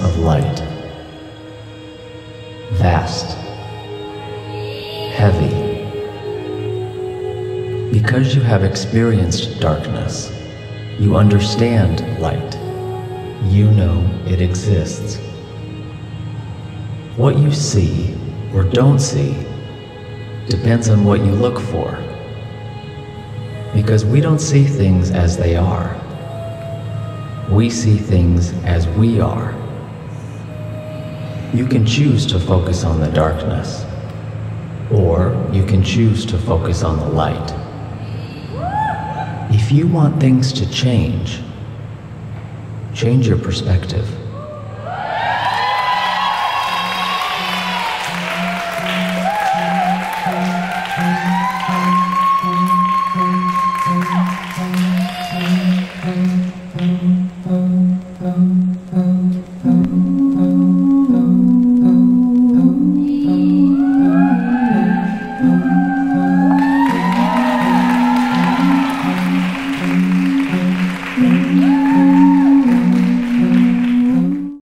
of light. Vast. Heavy. Because you have experienced darkness, you understand light. You know it exists. What you see or don't see depends on what you look for. Because we don't see things as they are. We see things as we are. You can choose to focus on the darkness, or you can choose to focus on the light. If you want things to change your perspective.